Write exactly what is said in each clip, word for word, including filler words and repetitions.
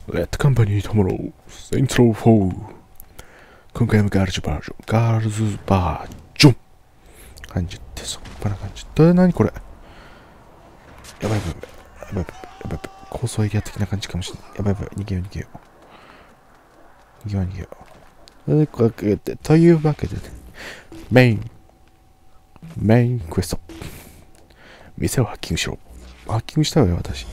レッドカンパニートモロー、セインツローフォー。今回もガールズバージョン、ガールズバージョン。感じってそっぱな感じ。え、なにこれ。やばいやばいやばいやばいやばいやばい。高層エリア的な感じかもしれない。やばいやばい。逃げよう逃げよう。逃げよう逃げよう。え、こうやってというわけでね、メイン、メインクエスト。店をハッキングしろ。ハッキングしたよ、私。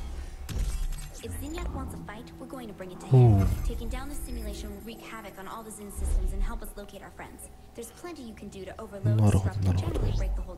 おう。なるほど、なるほど。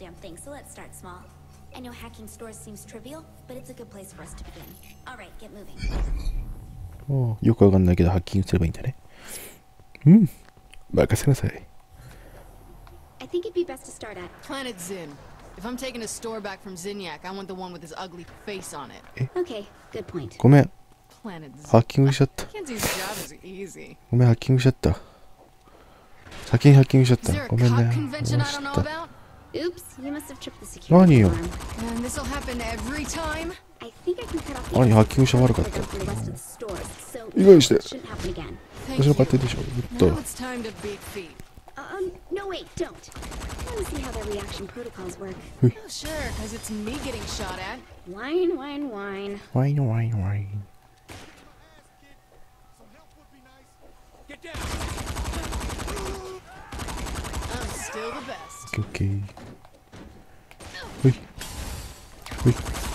I know hacking stores seems trivial, but it's a good place for us to begin. All right, get moving. おう、よくわかんないけどハッキングすればいいんだね。うん、任せなさい。 I think it'd be best to start at Planet Zin. If I'm taking a store back from Zinyak, I want the one with his ugly face on it. Okay, good point. ごめん、 Planet ハ Zin. ッキングしちゃった。 Kenzie's job is easy. ごめん、ハッキングしちゃった。先にハッキングしちゃっ Is there た。 a ごめん cop ね。 convention も I う知 don't っ know た。 about? Oops, you must have tripped the security 何よ。 alarm. And this'll happen every time. I think I can cut off the 何、ハッキングして悪かった。 access for the rest of the stores, so 意外して。 it shouldn't happen again. Thank 私 you. の勝手でしょ。ずっと。 Now it's time to beat feet. Um, no wait, don't. I want to see how their reaction protocols work. Oh, sure, because it's me getting shot at. Wine, wine, wine. ワインワインワイン。 I'm still the best. オッケー。ほい。ほい。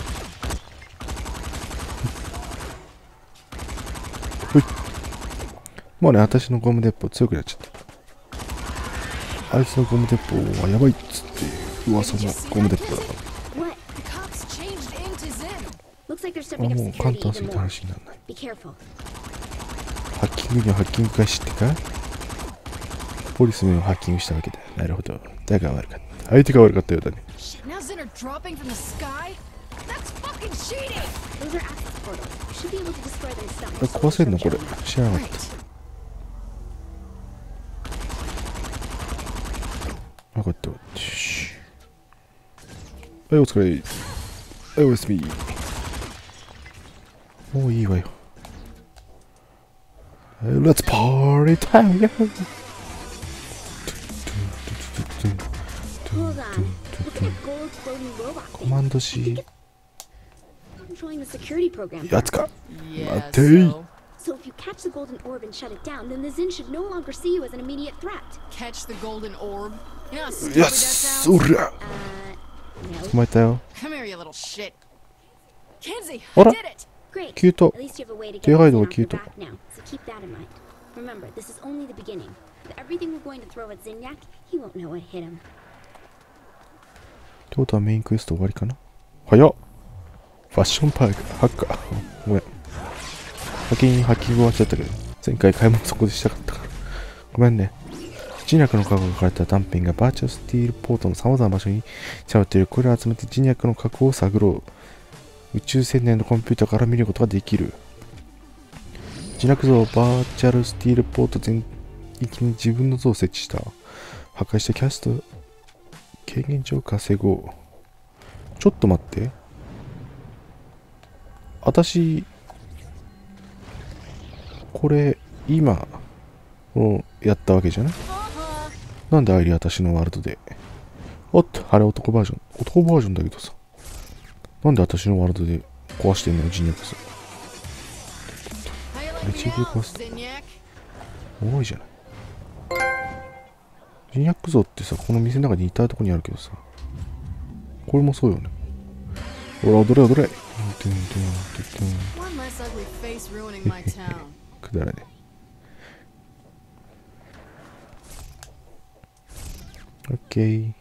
ほい。もうね、私のゴム鉄砲強くなっちゃった。あいつのゴム鉄砲はやばいっつって噂のゴム鉄砲だか What? The cops changed into Zin. Looks like they're ら。 stepping も up う簡 security 単す even ぎて more. 話にならない。 Be careful. ハッキングにはハッキング返しってか、ポリスめをハッキングしたわけだ。なるほど。だが悪かった。相手が悪かったようだね。 Shit, now Zin are dropping from the sky? That's fucking cheating! Those are access portals. You should be able to destroy them to stop え、 more 壊せんの soldiers これ。 from jamming. 知らなかっ Right. た。よかったよ。よし。はい、お疲れ。はい、おやすみ。もういいわよ。Let's party time! Hold on. Look at the gold floating robot コ thing. マンド C。 Controlling the security program. やつか。 Yeah, Matei. so... So if you catch the golden orb and shut it down, then the Zin should no longer see you as an immediate threat. Catch the golden orb? You know how stupid よ that し、 sounds? おりゃ。 Uh, no. 捕まえたよ。 Come here, you little shit. Kenzie, I Ora. did it! Great. 消えた。 At least you have a way to get Dear the Zin idol, off your cute. back now. So keep that in mind. Remember, this is only the beginning. With everything we're going to throw at Zinyak, he won't know what hit him. ってことはメインクエスト終わりかな。早っ。ファッションパーク、ハッカー。ごめん。先にハッキング終わっちゃったけど、前回買い物そこでしたかったから。ごめんね。ジニャクの過去が書かれた断片がバーチャルスティールポートの様々な場所に散らばっている。これを集めてジニャクの過去を探ろう。宇宙船内のコンピューターから見ることができる。ジニャク像はバーチャルスティールポート全域に自分の像を設置した。破壊してキャスト、軽減値を稼ごう。ちょっと待って。私、これ、今、をやったわけじゃない？なんでアイリー私のワールドで。おっと、あれ男バージョン。男バージョンだけどさ。なんで私のワールドで壊してんのよ、ジニャクさ。 How you Let's like me see now, the cost. Zinyak? 多いじゃない。ジニャク像ってさ、この店の中にいたとこにあるけどさ。これもそうよね。ほら、踊れ踊れ。トゥントゥントゥントゥン。 One less ugly face ruining my town. くだらねえ。オッケー。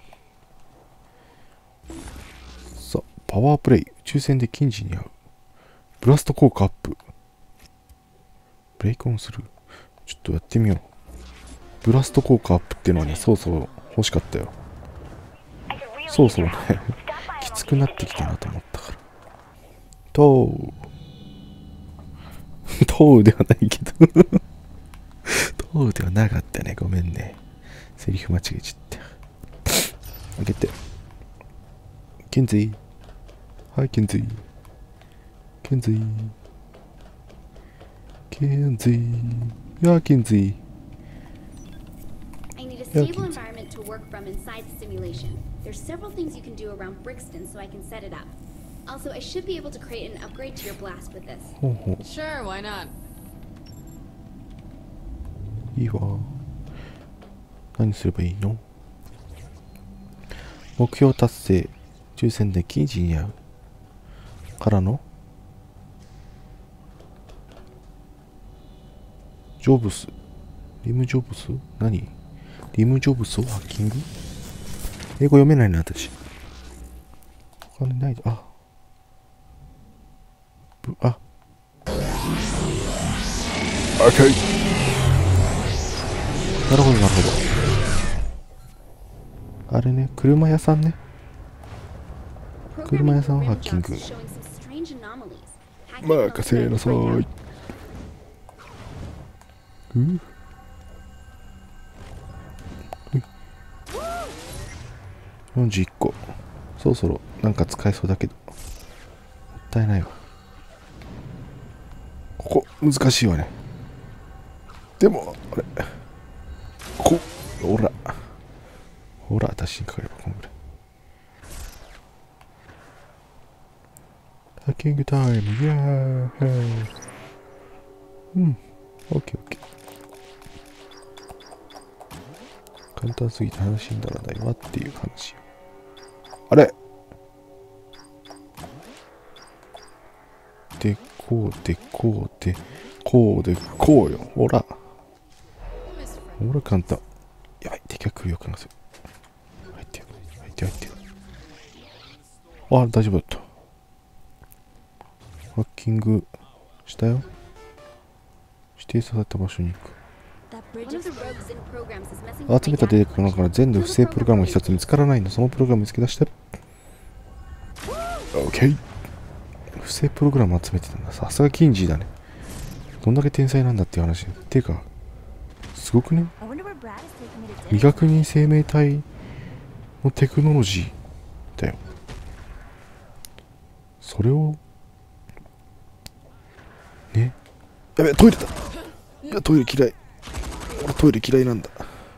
さあ、パワープレイ。宇宙船で近似に合う。ブラスト効果アップ。ブレイクオンする。ちょっとやってみよう。ブラスト効果アップっていうのはね、そうそう欲しかったよ。そうそうね、きつくなってきたなと思ったから。トー。トーではないけど。トーではなかったね。ごめんね。セリフ間違えちゃった。開けて。ケンズイ。はい、ケンズイ。ケンズイ。 Kinsey. Yeah, Kinsey. I need a Yeah, stable Kinsey. environment to work from inside the simulation. There's several things you can do around Brixton so I can set it up. Also, I should be able to create an upgrade to your blast with this. ほうほう。 Sure, why not? いいわ。何すればいいの？目標達成。抽選で記事に合う。からのジョブス。リムジョブス何？リムジョブスをハッキング？英語読めないな、私。お金ないで。あ。ぶあ。赤い。なるほど、なるほど。あれね、車屋さんね。車屋さんをハッキング。任せなさい。うよんじゅういっこ。そろそろなんか使えそうだけど。もったいないわ。ここ、難しいわね。でも、あれ。こほら。ほら、私にかかればこんぐらい。ハッキングタイム、イヤーイ。うん、オッケーオッケー。簡単すぎて話にならないわっていう話よ。あれで、こうで、こうで、こうで、こうよ。ほら。ほら、簡単。やばい、敵が来る予感がする。入ってよ、入って入ってよ。あ、大丈夫だった。ハッキングしたよ。指定された場所に行く。集めたデータの中から全部不正プログラムが一つ見つからないの。そのプログラム見つけ出して。OK。不正プログラム集めてたんだ。さすがキンジーだね。どんだけ天才なんだっていう話。ていうか、すごくね。未確認生命体のテクノロジーだよ。それをね。やべ、トイレだ。いや、トイレ嫌い。俺トイレ嫌いなんだ。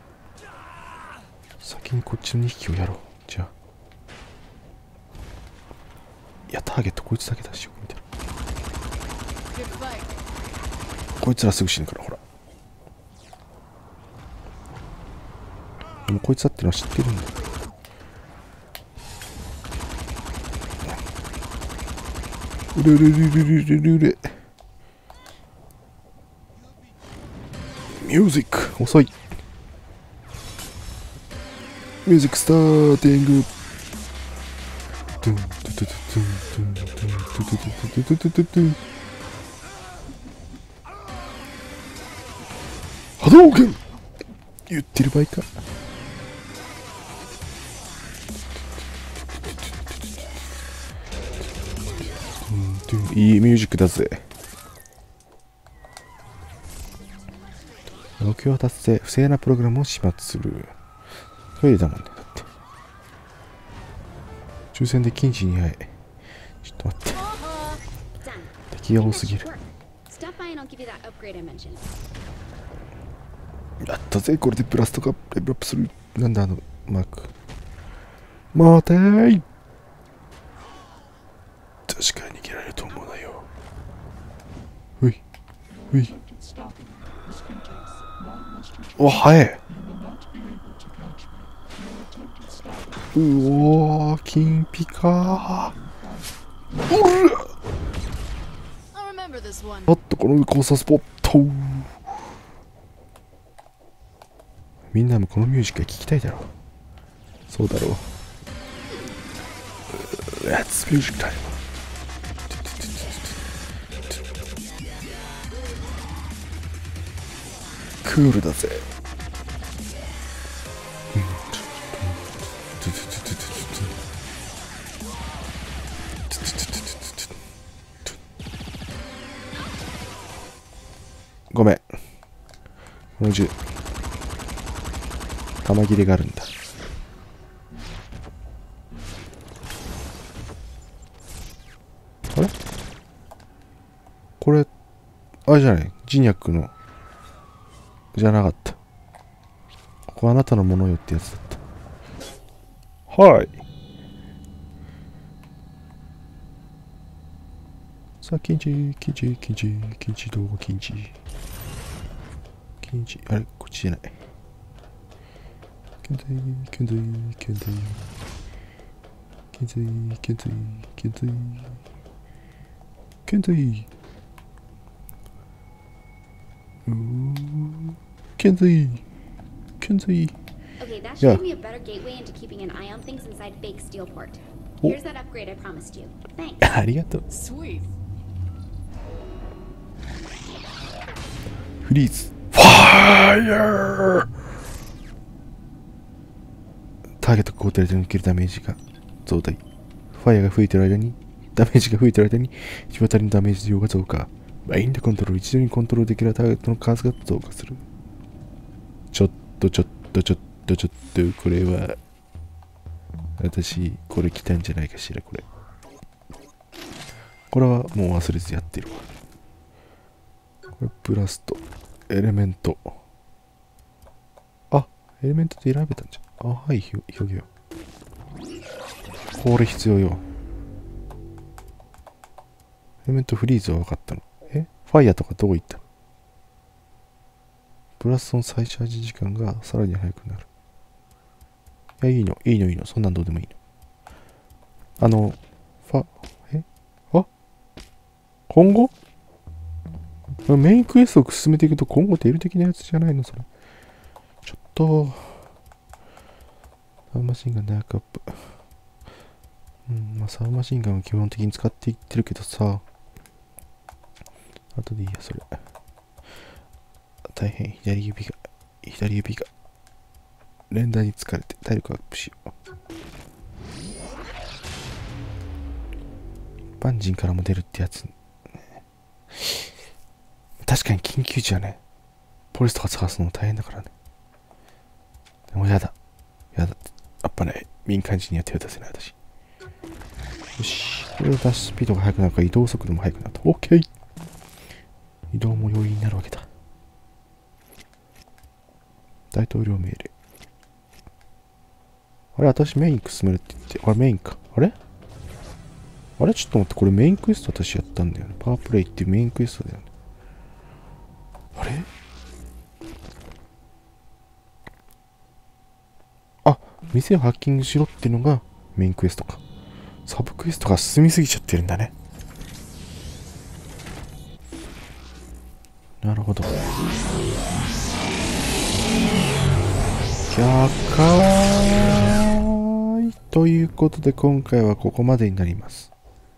先にこっちのにひきをやろう。じゃあ。いや、ターゲットこいつだけだしよく見てる。こいつらすぐ死ぬから、ほら。でもこいつだってのは知ってるんだ。うれうれうれうれうれうれ。ミュージック遅い。ミュージックスターティング。トゥントゥトゥトゥトゥントゥントゥントゥトゥトゥトゥトゥトゥトゥトゥ。波動拳言ってる場合か。いいミュージックだぜ。目標達成。不正なプログラムを始末する。トイレだもんね。だって。抽選で禁止に会え。ちょっと待って。敵が多すぎる。やったぜ。これでプラスとかレベルアップする。なんだあのマーク。待てーい。確かに逃げられると思うなよ。ういうい。お、早え。うおー、金ピカー。おらあっと、この交差スポット。みんなもこのミュージックが聴きたいだろう。そうだろう。Let's music time。クールだぜ。ごめん。この銃弾切れがあるんだ。あれこれあれじゃない、 ジニャックのじゃなかった。ここあなたのものよってやつだった。はい。さあ、キンチ、キンチ、キンチ、キンチ、どこキンチ。キンチ、あれ、こっちじゃない。キントイ、キントイ、キントイ。キントイ、キントイ、キントイ。キントイ。うー、キントイ。キントイ。 Okay, that should give me a better gateway into keeping an eye on things inside fake Steelport. Here's that upgrade I promised you. Thanks. ありがとう。 Sweet. フリーズ。ファイヤー。ターゲットが交代で受けるダメージが増大。ファイヤーが増えている間に、ダメージが増えている間に、日渡りのダメージ量が増加。マインドコントロール、一度にコントロールできるターゲットの数が増加する。ちょっとちょっとちょっとちょっと、これは、私、これ来たんじゃないかしら、これ。これはもう忘れずやってるわ。これ、ブラスト、エレメント。あ、エレメントで選べたんじゃん。あ、はい、表現よ。これ必要よ。エレメントフリーズは分かったの。えファイヤーとかどこ行ったの？ブラストの再チャージ時間がさらに速くなる。いや、いいの、いいの、いいの。そんなんどうでもいいの。あの、ファ、えあ今後メインクエストを進めていくと今後デル的なやつじゃないのそれ。ちょっと、サブマシンガンダークアップ。うん、まあサブマシンガンは基本的に使っていってるけどさ。あとでいいや、それ。大変、左指が、左指が、連打に疲れて体力アップしよう。一般人からも出るってやつ。確かに緊急時はね、ポリスとか探すのも大変だからね。でもやだ。やだって。やっぱね、民間人には手を出せない私。よし。これをダッシュスピードが速くなるから移動速度も速くなった。オッケー。移動も容易になるわけだ。大統領命令。あれ、私メイン進めるって言って。あれ、メインか。あれあれちょっと待って、これメインクエスト私やったんだよね。パワープレイっていうメインクエストだよね。あれあ、店をハッキングしろっていうのがメインクエストか。サブクエストが進みすぎちゃってるんだね。なるほど。逆回ということで今回はここまでになります。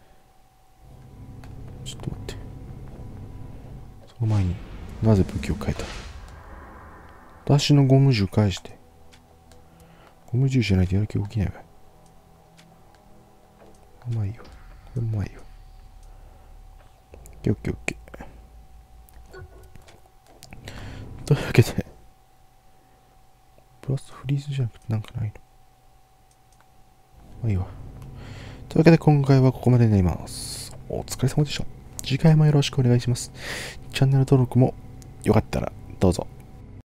ちょっと待って。その前になぜ武器を変えた？私のゴム銃返して。ゴム銃じゃないとやる気起きないわ。まあいいわ。これもまあいいわ。オッケーオッケーオッケー。というわけで、プラスフリーズじゃなくてなんかないの？まあいいわ。というわけで今回はここまでになります。お疲れ様でした。次回もよろしくお願いします。チャンネル登録もよかったらどうぞ。